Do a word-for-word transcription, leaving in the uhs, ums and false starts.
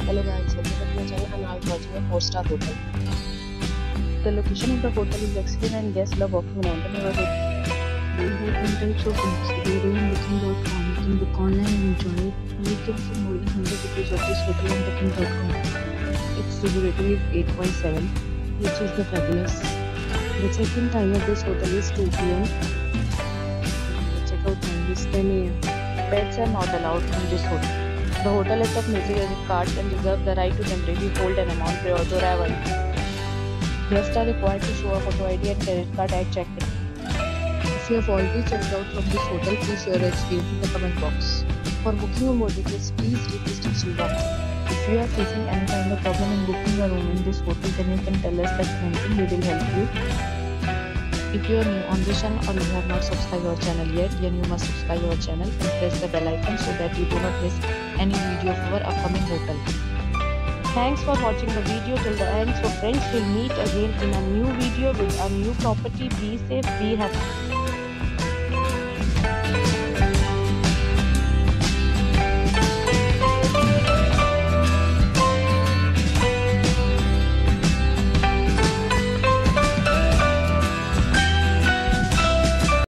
Hello guys, welcome back to my channel and now I'm watching a four star hotel. The location of the hotel is excellent and guests love walking around the neighborhood. We have ten types of rooms. Available on booking dot com. You can book online and enjoy it. You can see more than one hundred reviews of this hotel on booking dot com. Its review rating is eight point seven, which is the fabulous. The check-in time of this hotel is two p m The check-out time is ten a m Pets are not allowed in this hotel. The hotel accepts major credit cards and reserves the right to temporarily hold an amount prior to arrival. Guests are required to show a photo I D and credit card at check-in. If you have already checked out from this hotel, please share your experience in the comment box. For booking or more details, please read the description box. If you are facing any kind of problem in booking a room in this hotel, then you can tell us by commenting. We will help you. If you are new on this channel or you have not subscribed our channel yet, then you must subscribe our channel and press the bell icon so that you do not miss any video of our upcoming hotel. Thanks for watching the video till the end. So friends, we'll meet again in a new video with a new property. Be safe, be happy.